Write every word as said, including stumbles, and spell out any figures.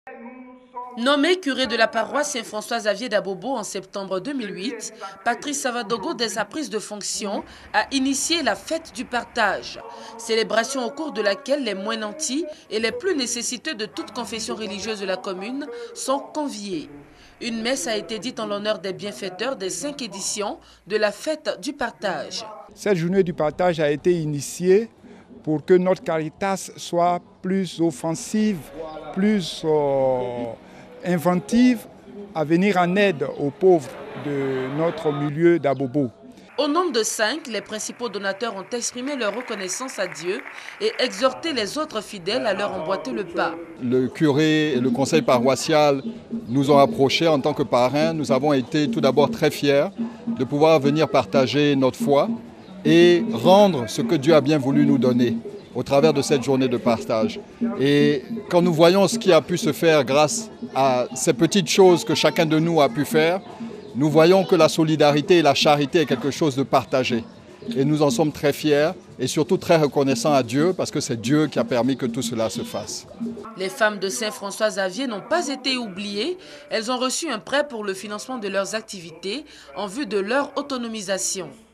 Nommé curé de la paroisse Saint-François-Xavier d'Abobo en septembre deux mille huit, Patrice Savadogo, dès sa prise de fonction, a initié la fête du partage. Célébration au cours de laquelle les moins nantis et les plus nécessiteux de toute confession religieuse de la commune sont conviés. Une messe a été dite en l'honneur des bienfaiteurs des cinq éditions de la fête du partage. Cette journée du partage a été initiée pour que notre Caritas soit plus offensive, plus euh, inventive à venir en aide aux pauvres de notre milieu d'Abobo. Au nombre de cinq, les principaux donateurs ont exprimé leur reconnaissance à Dieu et exhorté les autres fidèles à leur emboîter le pas. Le curé et le conseil paroissial nous ont approchés en tant que parrains. Nous avons été tout d'abord très fiers de pouvoir venir partager notre foi et rendre ce que Dieu a bien voulu nous donner au travers de cette journée de partage. Et quand nous voyons ce qui a pu se faire grâce à ces petites choses que chacun de nous a pu faire, nous voyons que la solidarité et la charité est quelque chose de partagé. Et nous en sommes très fiers et surtout très reconnaissants à Dieu parce que c'est Dieu qui a permis que tout cela se fasse. Les femmes de Saint-François-Xavier n'ont pas été oubliées. Elles ont reçu un prêt pour le financement de leurs activités en vue de leur autonomisation.